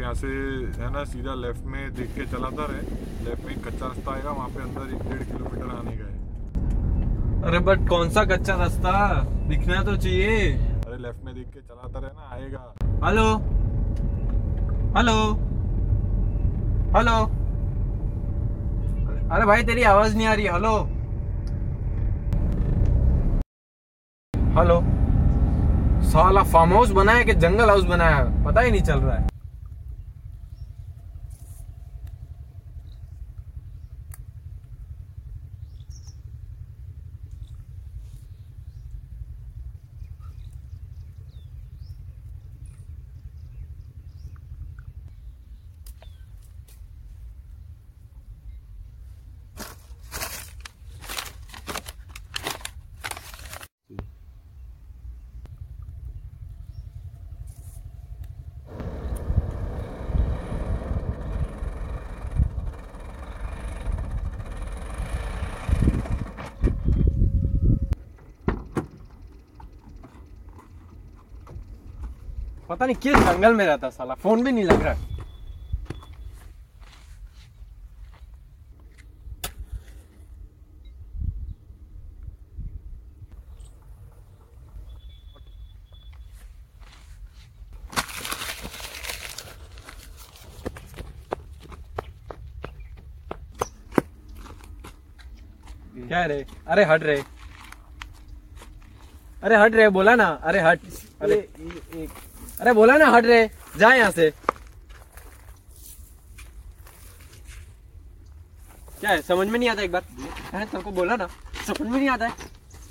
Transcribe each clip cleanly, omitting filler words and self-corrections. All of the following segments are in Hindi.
यहाँ से है ना सीधा लेफ्ट में देख के चलाता रहे, लेफ्ट में एक कच्चा रास्ता आएगा, वहाँ पे अंदर 1-1.5 किलोमीटर आने का है। अरे बट कौन सा कच्चा रास्ता, दिखना तो चाहिए। अरे लेफ्ट में देख के चलाता रहे ना, आएगा। हेलो हेलो हेलो, अरे भाई तेरी आवाज नहीं आ रही। Hello hello. साला फार्म हाउस बनाया कि जंगल हाउस बनाया पता ही नहीं चल रहा है। पता नहीं किस जंगल में रहता साला, फोन भी नहीं लग रहा। क्या रे? अरे हट रे, अरे हट रे, बोला ना, अरे हट। अरे बोला ना हट रे, जा यहाँ से। क्या है, समझ में नहीं आता? एक बार है तेरे को बोला ना, समझ में नहीं आता है।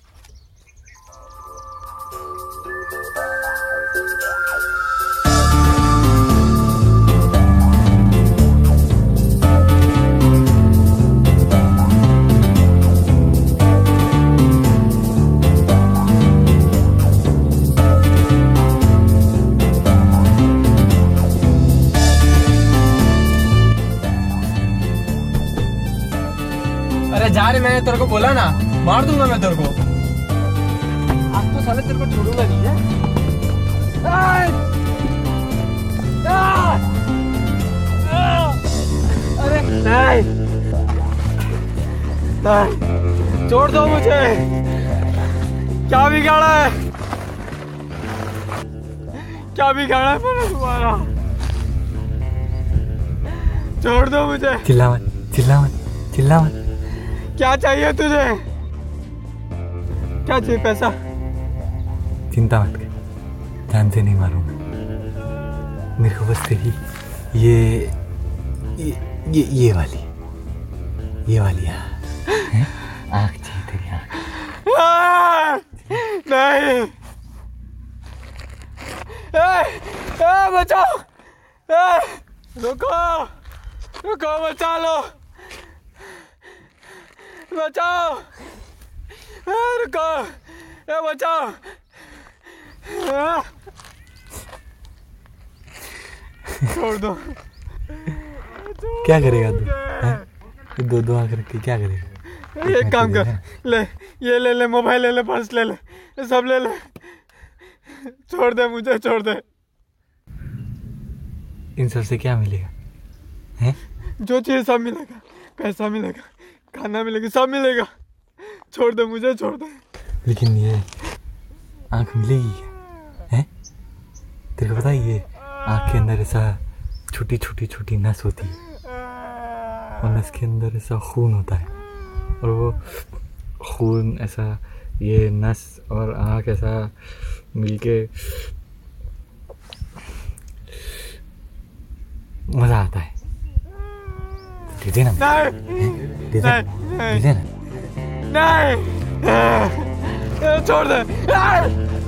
अरे जा रे, मैंने तेरे को बोला ना, मार दूंगा मैं तेरे को। आज तो साले तेरे को छोड़ूंगा नहीं है। अरे नहीं नहीं, छोड़ दो मुझे। क्या बिगाड़ा है, क्या बिगाड़ा है मैंने तुम्हारा? छोड़ दो मुझे। चिल्ला मत, चिल्ला मत, चिल्ला मत। क्या चाहिए तुझे? क्या चाहिए? पैसा? चिंता मत कर, जान से नहीं मारूंगा। मेरे को बस तेरी ये वाली आँख चाहिए, तेरी आँख। नहीं, बचाओ, रुको रुको, बचा लो, बचाओ, रुको, बचाओ। छोड़ दो। क्या करेगा तू? दो आँख रख के क्या करेगा? एक काम कर, ले ये ले मोबाइल ले, पर्स ले, सब ले। छोड़ दे मुझे, छोड़ दे। इन सब से क्या मिलेगा? हैं? जो चाहिए सब मिलेगा, पैसा मिलेगा, खाना मिलेगा, सब मिलेगा। छोड़ दे मुझे, छोड़ दे। लेकिन ये आँख मिलेगी क्या? हैं? तेरे को पता है ये आँख के अंदर ऐसा छोटी नस होती है, और नस के अंदर ऐसा खून होता है, और वो खून ऐसा, ये नस और आँख ऐसा मिलके मजा आता है। दे देना, दे देना। नहीं, छोड़ दे।